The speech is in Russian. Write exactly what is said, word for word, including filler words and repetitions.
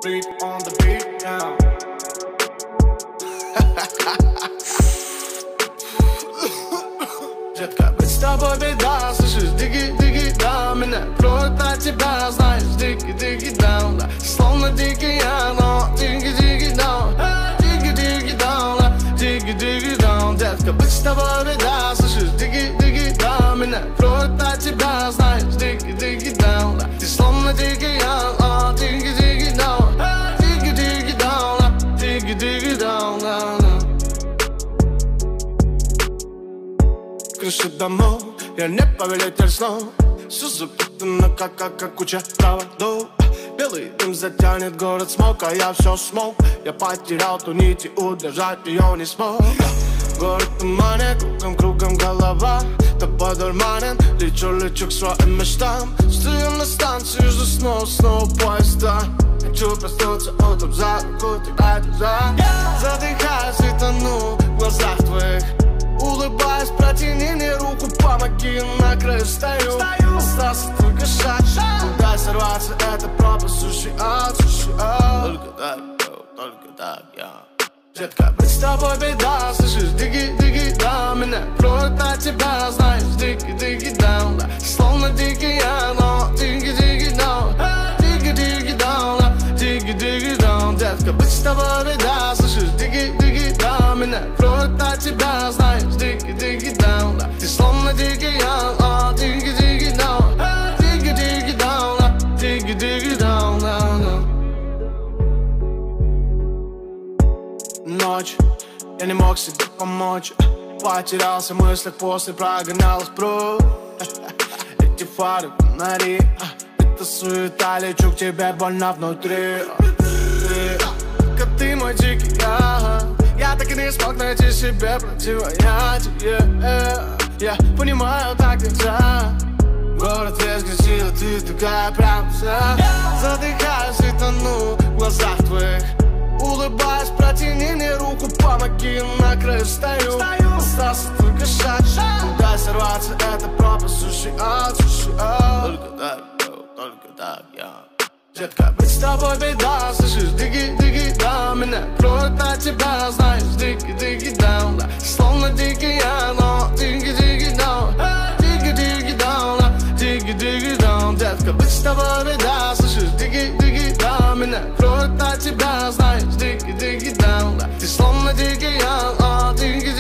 Beat on the beat, yeah. Детка, быть с тобой беда, слышишь, диги, диги, да. Меня кроет от тебя, знаешь, диги, диги, да, да. Словно дикий я, но диги, диги, да. Диги, диги, да, диги, диги, да. Детка, быть с тобой беда, слышишь, диги, диги, да. Меня кроет от тебя, знаешь, диги, диги, да, да. Ты словно дикий я, но диги, диги, да. Диги, диги, да, диги, диги, да, да. Крыши домов, я не повелитель снов. Все запутано, как, как, как куча проводов. Белый дым затянет город смог, а я все смог. Я потерял ту нить и удержать ее не смог. Город в тумане, кругом, кругом голова. Тобой дурманен, лечу, лечу к своим мечтам. Стою на станции, жду снова, снова поезда. Хочу проснуться утром за руку, тебя держа. Задыхаюсь и тону в глазах твоих. Улыбаясь, протяни мне руку, помоги, на краю стою. Остался только шаг, куда сорваться, это пропасть, суши ад, суши ад. Только так, только так, я. Детка, быть с тобой беда, слышишь, диги, диги, да. Меня кроет от тебя, знаешь, диги, диги, да, да. Словно дикий я, но диги, диги, да. Диги, диги, да, диги, диги, да. Детка, быть с тобой беда, слышишь, диги, диги, да. Меня кроет от тебя, знаешь, диги, диги, да, да. Ты словно дикий я, но диги, диги, да. Диги, диги, да, диги, диги, да, да, да. Ночь, я не мог себе помочь. Потерялся в мыслях, после прогонялась прочь. Эти фары, фонари, это суета, лечу к тебе больно внутри. Только ты мой дикий я. Я так и не смог найти себе противоядие. Я понимаю, так нельзя. Город весь грязил, ты такая прям вся. Задыхаюсь и тону в глазах твоих. Улыбаясь, протяни мне руку, помоги, на краю стою. Остался только шаг, куда сорваться, это пропасть, суши ад, суши ад. Только так, только так, я. Детка, быть с тобой беда, слышишь, диги, диги, да. Меня кроет от тебя, знаешь, диги, диги, да, да. Словно дикий я, но диги, диги, да. Диги, диги, да, диги, диги, да. Детка, быть с тобой беда, слышишь, диги, диги, да. Меня кроет от тебя, знаешь, диги, диги, да, да. Ты словно дикий я, но диги,